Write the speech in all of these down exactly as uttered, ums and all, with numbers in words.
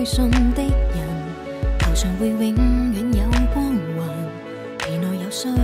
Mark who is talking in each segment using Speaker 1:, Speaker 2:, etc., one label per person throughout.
Speaker 1: 信的人，頭上會永遠有光環，皮內有傷。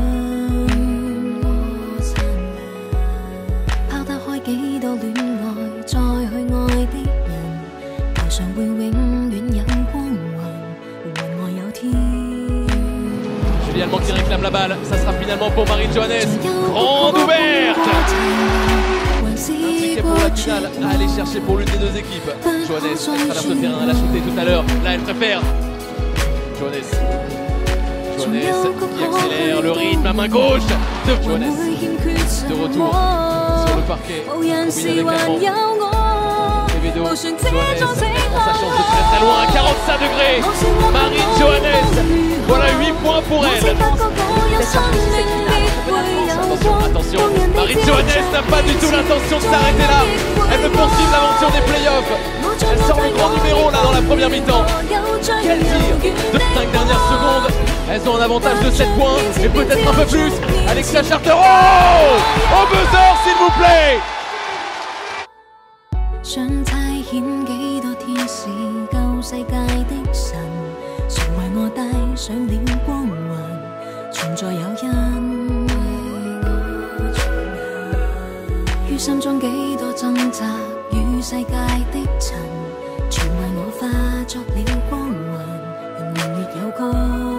Speaker 1: 拋得開幾多戀愛，再去愛的人，頭上會永遠有光環，雲外有天。
Speaker 2: Julien Allemand qui réclame la balle, ça sera finalement pour Marine JOHANNES. Grande ouverte. Impliquée pour la finale à aller chercher pour l'une des deux équipes. JOHANNES, elle traverse le terrain, elle a shooté tout à l'heure. Là, elle préfère. JOHANNES. JOHANNES qui accélère le rythme à main gauche de JOHANNES. De retour sur le parquet. Combine avec Allemand. Quevedo, JOHANNES prend sa chance de très très loin. quarante-cinq degrés. Marine JOHANNES. Voilà huit points pour elle. Attention, attention, Marine JOHANNES n'a pas du tout l'intention de s'arrêter là. Elle veut poursuivre l'aventure des playoffs. Elle sort le grand numéro là dans la première mi-temps. Quel tir de cinq dernières secondes. Elles ont un avantage de sept points et peut-être un peu plus. Alexia Charter, oh, au buzzer s'il vous plaît.
Speaker 1: 想猜險幾多天使救世界的神，誰為我帶上了光環？存在有因，於心中幾多掙扎與世界的塵，全為我化作了光環，人年月有蓋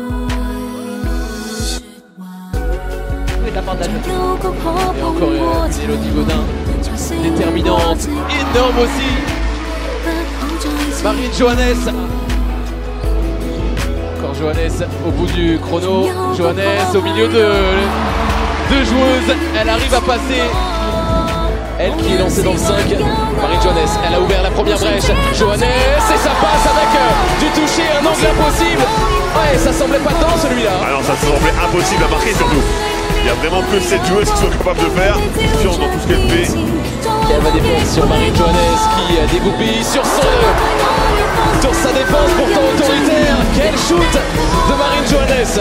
Speaker 1: 說話。
Speaker 2: Et encore une Elodie Godin, déterminante, énorme aussi. Marine JOHANNES. Encore JOHANNES au bout du chrono. JOHANNES au milieu de deux joueuses. Elle arrive à passer. Elle qui est lancée dans le cinq. Marine JOHANNES, elle a ouvert la première brèche. JOHANNES et ça passe avec euh, du toucher, un angle impossible. Ouais, ça semblait pas dedans celui-là.
Speaker 3: Ah non, ça semblait impossible à marquer surtout. Il n'y a vraiment que cette joueuse qui sont capables de faire, confiance dans tout ce qu'elle fait.
Speaker 2: Et elle va défendre sur Marine JOHANNES qui dégoupille sur son sur sa défense pourtant autoritaire. Quel shoot de Marine JOHANNES.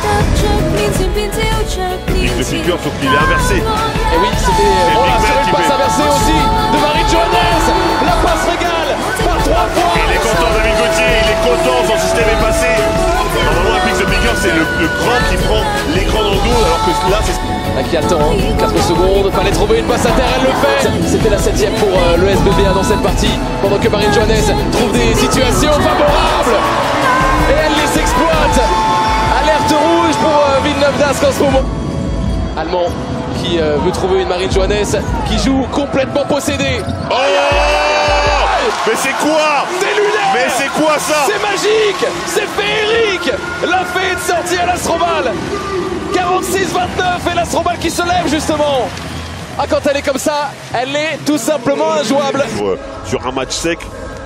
Speaker 3: Kick de figure sauf qu'il est inversé.
Speaker 2: Et oui, c'était oh là, sur une passe inversée aussi de Marine JOHANNES. La passe régale par trois fois.
Speaker 3: Il est content David Gauthier, il est content, son système est passé. Normalement un pick de figure c'est le, le grand qui prend l'écran dans le dos alors que là c'est...
Speaker 2: Là qui attend quatre secondes, fallait trouver une passe à terre, elle le fait. C'était la septième pour euh, le S B B dans cette partie. Pendant que Marine JOHANNES trouve des situations favorables. Et elle les exploite. Alerte rouge pour euh, Villeneuve d'Ascq en ce moment. Allemand qui euh, veut trouver une Marine JOHANNES qui joue complètement possédée.
Speaker 3: Oh, mais c'est quoi?
Speaker 2: C'est lunaire.
Speaker 3: Mais c'est quoi ça?
Speaker 2: C'est magique. C'est féerique. La fée de sortie à l'Astrobal. quarante-six vingt-neuf et l'Astrobal qui se lève justement. Ah, quand elle est comme ça, elle est tout simplement injouable.
Speaker 3: Sur un match sec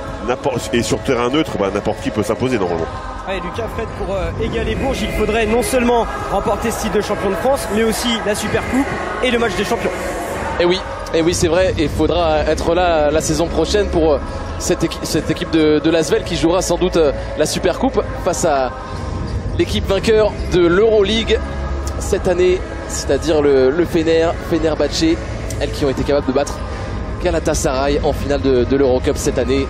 Speaker 3: et sur terrain neutre, bah, n'importe qui peut s'imposer normalement.
Speaker 4: Ouais, Lucas Fred, pour euh, égaler Bourges, il faudrait non seulement remporter ce titre de champion de France, mais aussi la Super Coupe et le match des champions.
Speaker 2: Et oui, et oui c'est vrai, il faudra être là la saison prochaine pour euh, cette, équi cette équipe de, de l'Asvel qui jouera sans doute euh, la Super Coupe face à l'équipe vainqueur de l'Euroleague cette année, c'est-à-dire le, le Fener, Fenerbahçe, elles qui ont été capables de battre Galatasaray en finale de, de l'Eurocup cette année.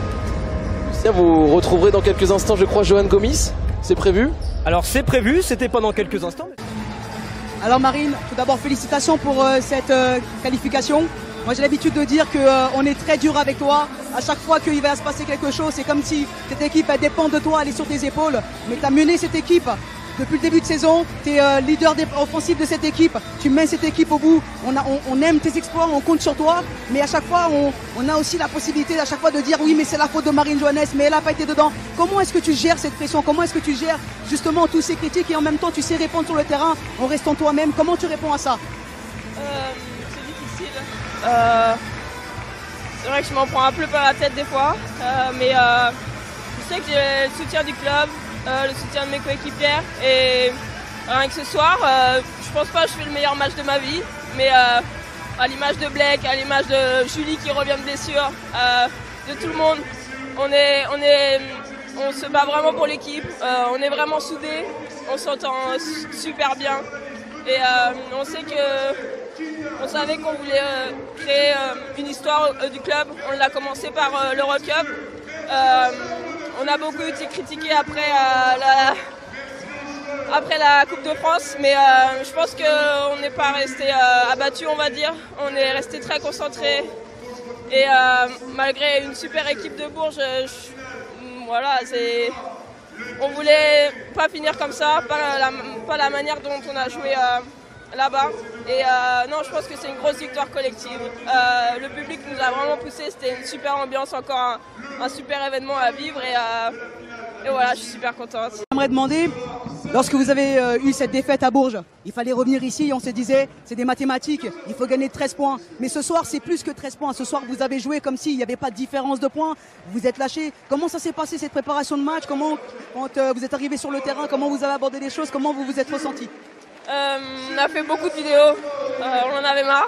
Speaker 2: Vous retrouverez dans quelques instants, je crois, Johan Gomis, c'est prévu?
Speaker 4: Alors c'est prévu, c'était pendant quelques instants.
Speaker 5: Alors Marine, tout d'abord félicitations pour euh, cette euh, qualification. Moi j'ai l'habitude de dire qu'on euh, est très dur avec toi. À chaque fois qu'il va se passer quelque chose, c'est comme si cette équipe elle dépend de toi, elle est sur tes épaules. Mais tu as mené cette équipe depuis le début de saison, tu es euh, leader offensif de cette équipe, tu mènes cette équipe au bout, on, a, on, on aime tes exploits, on compte sur toi, mais à chaque fois on, on a aussi la possibilité à chaque fois de dire oui mais c'est la faute de Marine JOHANNES, mais elle n'a pas été dedans. Comment est-ce que tu gères cette pression? Comment est-ce que tu gères justement tous ces critiques et en même temps tu sais répondre sur le terrain en restant toi-même? Comment tu réponds à ça?
Speaker 6: euh, C'est difficile. Euh, c'est vrai que je m'en prends un peu par la tête des fois, euh, mais euh, je sais que j'ai le soutien du club. Euh, le soutien de mes coéquipières et rien que ce soir, euh, je pense pas que je fais le meilleur match de ma vie, mais euh, à l'image de Blake, à l'image de Julie qui revient de blessure, euh, de tout le monde, on est, on est, on se bat vraiment pour l'équipe, euh, on est vraiment soudés, on s'entend super bien et euh, on sait que, on savait qu'on voulait euh, créer euh, une histoire euh, du club. On l'a commencé par euh, l'Eurocup. Euh, on a beaucoup été critiqués après euh, la... Après la Coupe de France, mais euh, je pense qu'on n'est pas resté euh, abattu, on va dire. On est resté très concentré. Et euh, malgré une super équipe de Bourges, je, voilà, c'est, on voulait pas finir comme ça, pas la, pas la manière dont on a joué euh, là-bas. Et euh, non, je pense que c'est une grosse victoire collective. Euh, le public nous a vraiment poussé, c'était une super ambiance, encore un, un super événement à vivre. Et, euh, et voilà, je suis super contente.
Speaker 5: J'aimerais demander, lorsque vous avez euh, eu cette défaite à Bourges, il fallait revenir ici, on se disait, c'est des mathématiques, il faut gagner treize points. Mais ce soir, c'est plus que treize points. Ce soir, vous avez joué comme s'il n'y avait pas de différence de points. Vous êtes lâché. Comment ça s'est passé cette préparation de match? Comment, quand euh, vous êtes arrivé sur le terrain, comment vous avez abordé les choses? Comment vous vous êtes ressenti?
Speaker 6: euh, On a fait beaucoup de vidéos, euh, on en avait marre.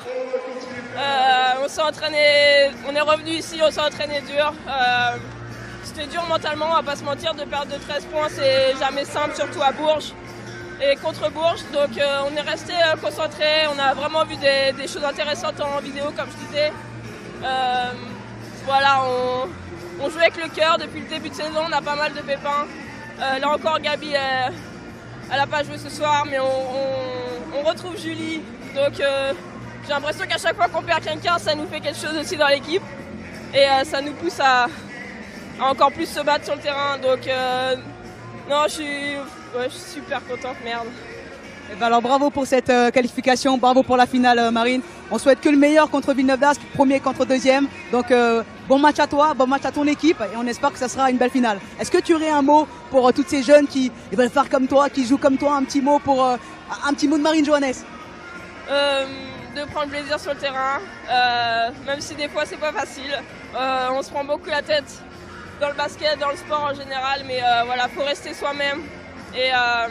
Speaker 6: Euh, on s'est entraîné, on est revenu ici, on s'est entraîné dur. Euh, C'était dur mentalement, on va pas se mentir, de perdre de treize points, c'est jamais simple, surtout à Bourges et contre Bourges. Donc euh, on est resté euh, concentré, on a vraiment vu des, des choses intéressantes en vidéo, comme je disais. Euh, voilà, on, on joue avec le cœur depuis le début de saison, on a pas mal de pépins. Euh, là encore, Gabi, elle, elle a pas joué ce soir, mais on, on, on retrouve Julie. Donc euh, j'ai l'impression qu'à chaque fois qu'on perd quelqu'un, ça nous fait quelque chose aussi dans l'équipe. Et euh, ça nous pousse à, à encore plus se battre sur le terrain. Donc euh, non, je suis, ouais, je suis super contente, merde.
Speaker 5: Eh ben alors bravo pour cette euh, qualification, bravo pour la finale euh, Marine. On souhaite que le meilleur contre Villeneuve d'Ascq, premier contre deuxième. Donc euh, bon match à toi, bon match à ton équipe et on espère que ça sera une belle finale. Est-ce que tu aurais un mot pour euh, toutes ces jeunes qui ils veulent faire comme toi, qui jouent comme toi, un petit mot pour euh, un petit mot de Marine Johannes?
Speaker 6: euh, De prendre plaisir sur le terrain, euh, même si des fois c'est pas facile. Euh, on se prend beaucoup la tête dans le basket, dans le sport en général, mais euh, voilà, faut rester soi-même et, euh,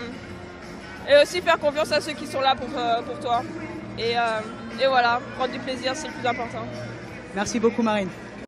Speaker 6: et aussi faire confiance à ceux qui sont là pour, euh, pour toi. Et, euh, et voilà, prendre du plaisir, c'est le plus important.
Speaker 5: Merci beaucoup Marine.